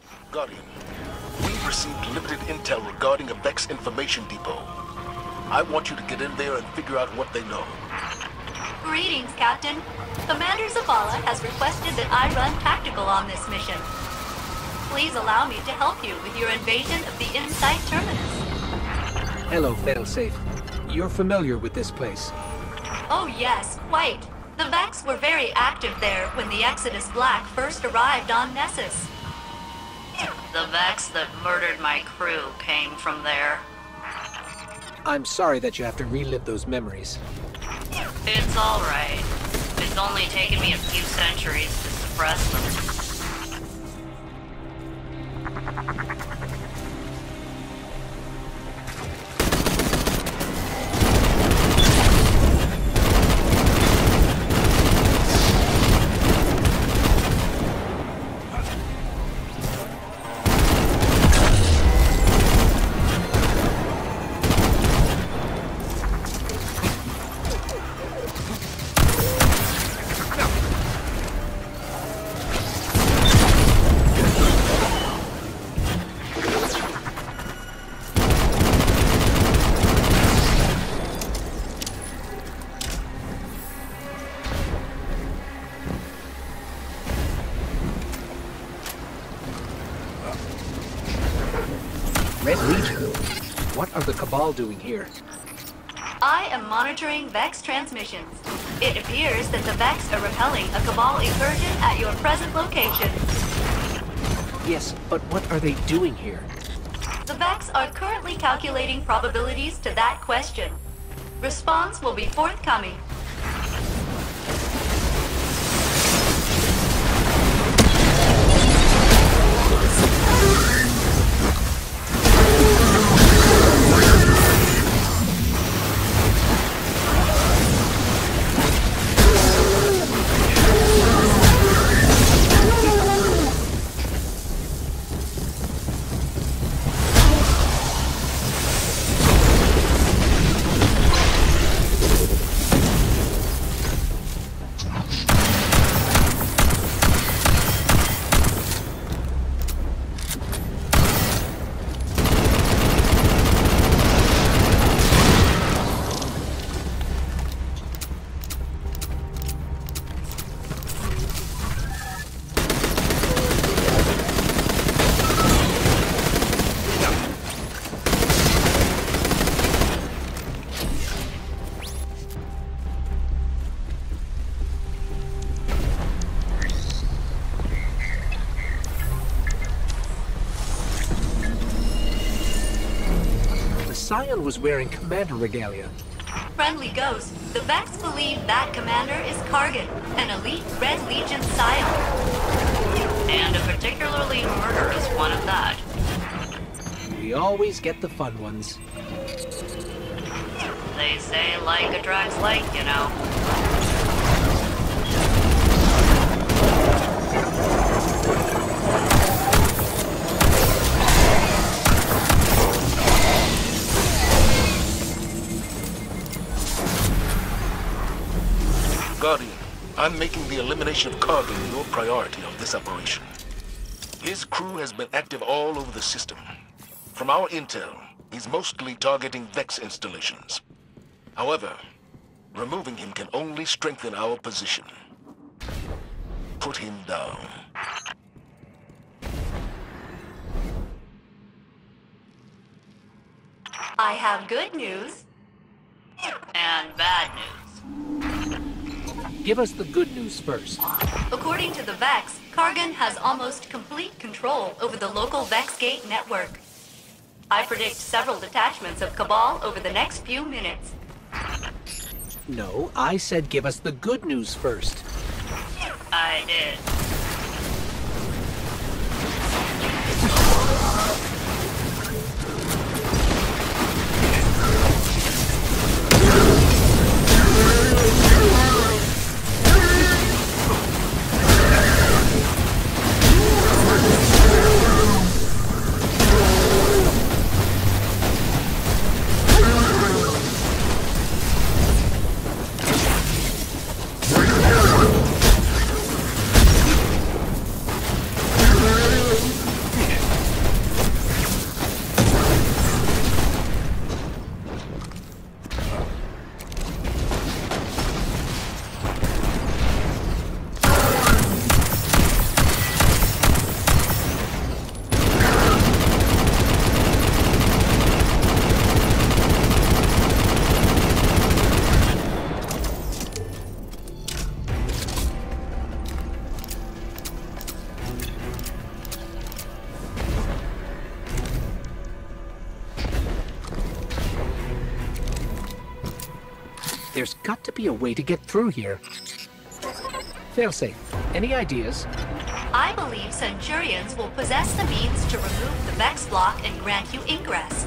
Guardian, we've received limited intel regarding a Vex information depot. I want you to get in there and figure out what they know. Greetings, Captain. Commander Zavala has requested that I run tactical on this mission. Please allow me to help you with your invasion of the Insight Terminus. Hello, Failsafe. You're familiar with this place. Oh yes, quite. The Vex were very active there when the Exodus Black first arrived on Nessus. The Vex that murdered my crew came from there. I'm sorry that you have to relive those memories. It's alright. It's only taken me a few centuries to suppress them. Red Legion? What are the Cabal doing here? I am monitoring Vex transmissions. It appears that the Vex are repelling a Cabal incursion at your present location. Yes, but what are they doing here? The Vex are currently calculating probabilities to that question. Response will be forthcoming. Scion was wearing commander regalia. Friendly Ghost, the Vex believe that commander is Kargan, an elite Red Legion Scion. And a particularly murderous one at that. We always get the fun ones. They say like attracts like, you know. Guardian, I'm making the elimination of Kargan your priority of this operation. His crew has been active all over the system. From our intel, he's mostly targeting Vex installations. However, removing him can only strengthen our position. Put him down. I have good news. And bad news. Give us the good news first. According to the Vex, Kargan has almost complete control over the local Vexgate network. I predict several detachments of Cabal over the next few minutes. No, I said give us the good news first. I did. got to be a way to get through here. Failsafe, any ideas? I believe Centurions will possess the means to remove the Vex block and grant you ingress.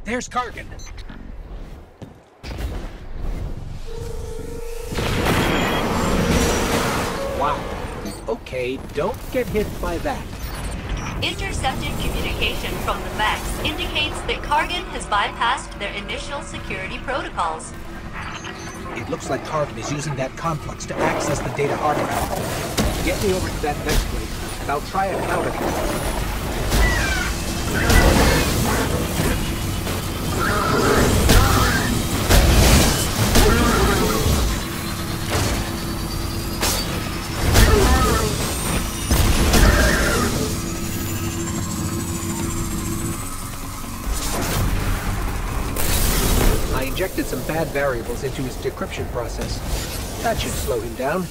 There's Kargan. Wow. Okay, don't get hit by that. Intercepted communication from the mechs indicates that Kargan has bypassed their initial security protocols. It looks like Kargan is using that complex to access the data artifact. Get me over to that next place, and I'll try it out again. I injected some bad variables into his decryption process. That should slow him down.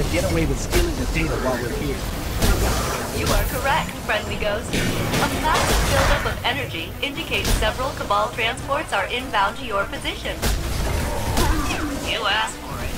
get away with stealing the data while we're here. You are correct, friendly ghost. A massive buildup of energy indicates several Cabal transports are inbound to your position. You asked for it.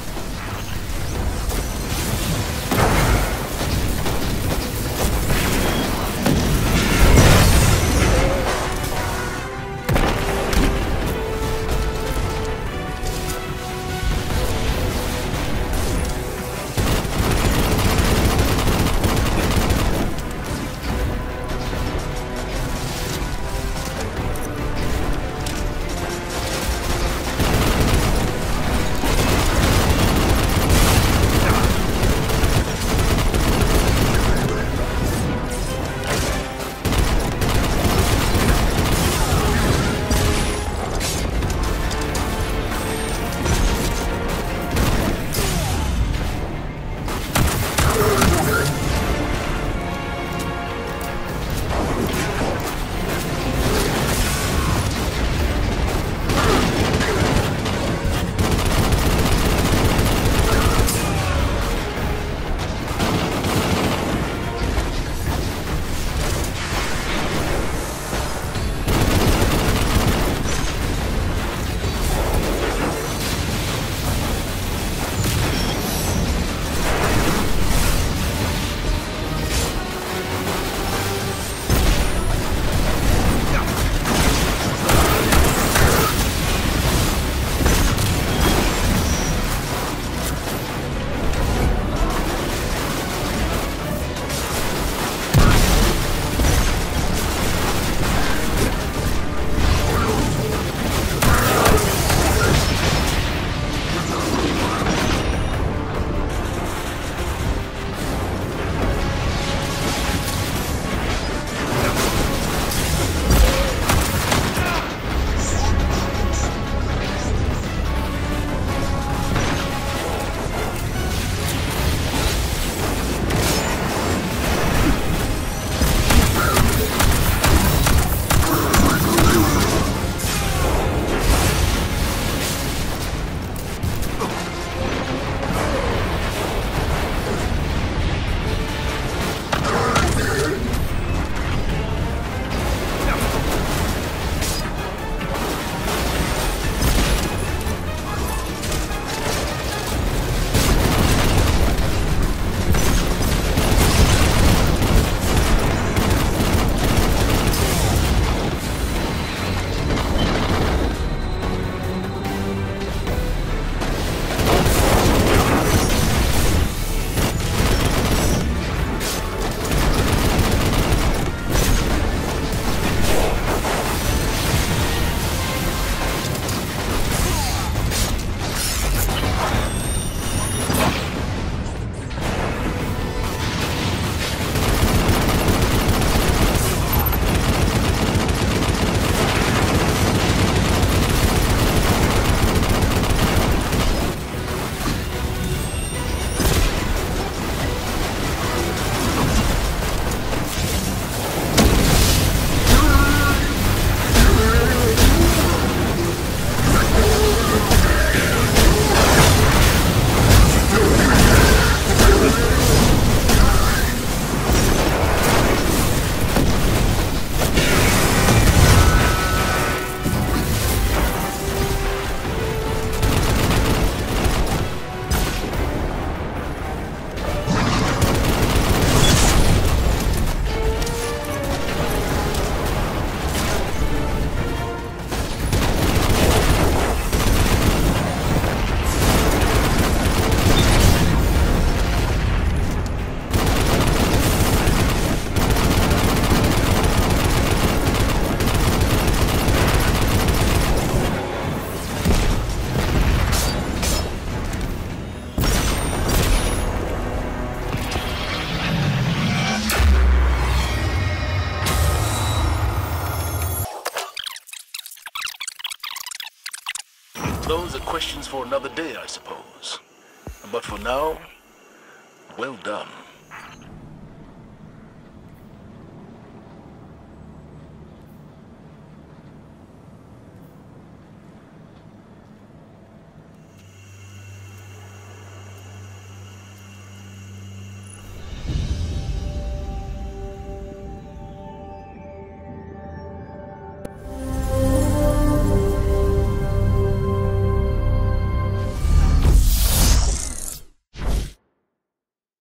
Those are questions for another day, I suppose. But for now, well done.